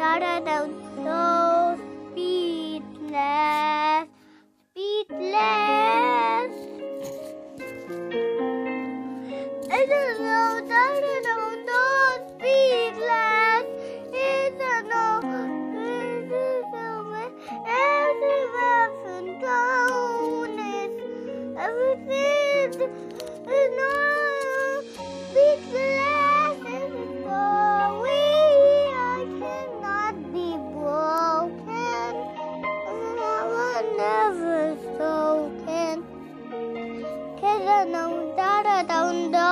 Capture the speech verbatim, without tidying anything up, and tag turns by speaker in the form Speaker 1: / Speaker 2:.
Speaker 1: da da so speechless, speechless. I don't know, da da da so speechless. It's a no, it's a no, everywhere from town is everything is no speechless. Never spoken, 'cause I know that I don't know.